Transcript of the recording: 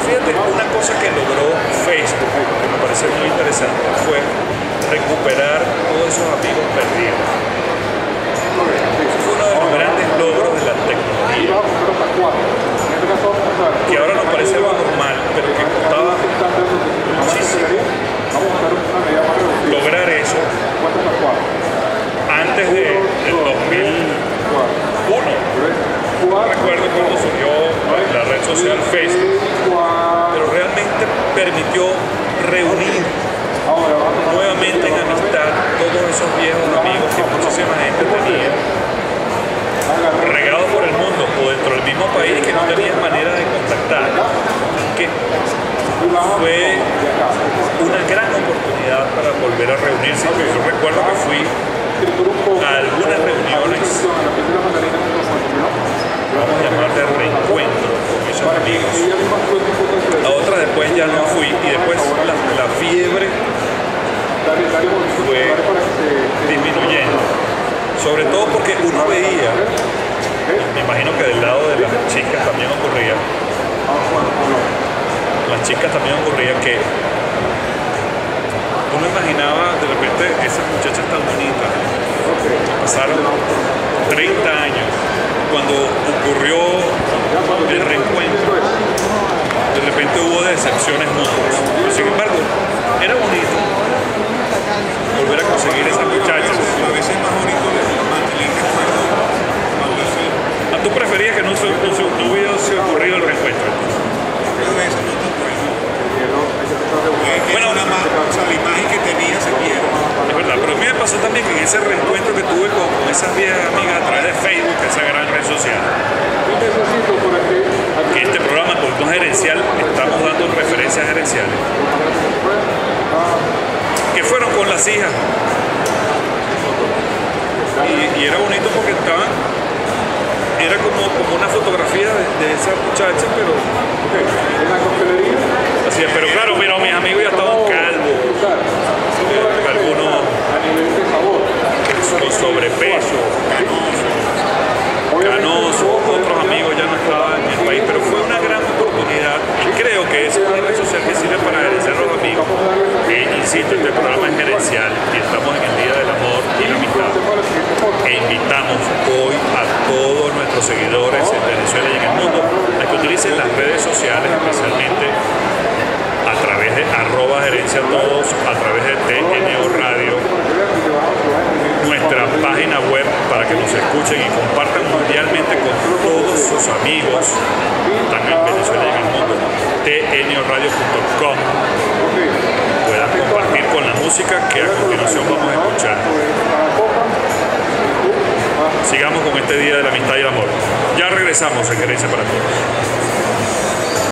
fíjate, una cosa que logró Facebook, que me parece muy interesante, fue recuperar todos esos amigos perdidos. Eso fue uno de los grandes logros de la tecnología, que ahora nos parece algo normal, pero que costaba muchísimo lograr eso antes del 2001. Recuerdo cuando surgió la red social Facebook, pero realmente permitió reunir nuevamente en amistad todos esos viejos amigos que muchísima gente tenía regados por el mundo o dentro del mismo país que no tenían manera de contactar, que fue una gran oportunidad para volver a reunirse. Yo recuerdo que fui a algunas reuniones, vamos a llamar de reencuentro con esos amigos, a otras después ya no fui, y después la fiebre fue disminuyendo, sobre todo porque uno veía, me imagino que del lado de las chicas también ocurría, que uno imaginaba de repente esas muchachas tan bonitas, pasaron 30 años, cuando ocurrió el reencuentro, de repente hubo decepciones mutuas, pero sin embargo, era bonito volver a conseguir esas muchachas. A veces es más bonito mantener recuerdo cuando sí. ¿Tú preferías que no hubiese ocurrido el reencuentro? Pero eso no te acuerdas. Bueno, o sea, la imagen que tenía se pierde. Es verdad, pero a mí me pasó también que en ese reencuentro que tuve con esas viejas amigas a través de Facebook, esa gran red social, que este programa Cultura Gerencial estamos dando referencias gerenciales, que fueron con las hijas, y era bonito porque era como una fotografía de esa muchacha, pero así es. Pero claro, mira, mis amigos ya estaban calvos, algunos con sobrepeso, canosos, otros amigos ya no estaban en el país, pero fue una gran oportunidad, y creo que es una red social que sirve para gerenciar a los amigos. Insisto, este programa es gerencial y estamos en el Día del Amor y la Amistad, e invitamos hoy a todos nuestros seguidores en Venezuela y en el mundo a que utilicen las redes sociales, especialmente a través de @gerenciatodos, a través de TNO Radio, nuestra página web para que nos escuchen y compartan mundialmente con todos sus amigos, también en Venezuela y en el mundo, tnoradio.com. Puedan compartir con la música que a continuación vamos a escuchar. Sigamos con este Día de la Amistad y el Amor. Ya regresamos en Gerencia para Todos.